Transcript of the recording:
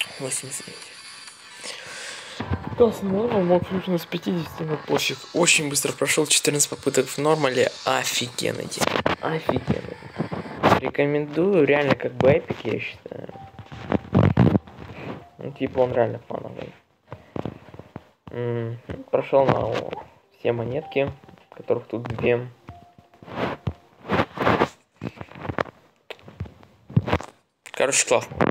89. Классно, нормал мог плюс с 50 на пофиг. Очень быстро прошел 14 попыток в нормале. Офигенный день. Офигенный. Рекомендую, реально как бы эпик, я считаю. Ну, типа он реально фановый. Прошел на все монетки, которых тут 2. Короче, классно.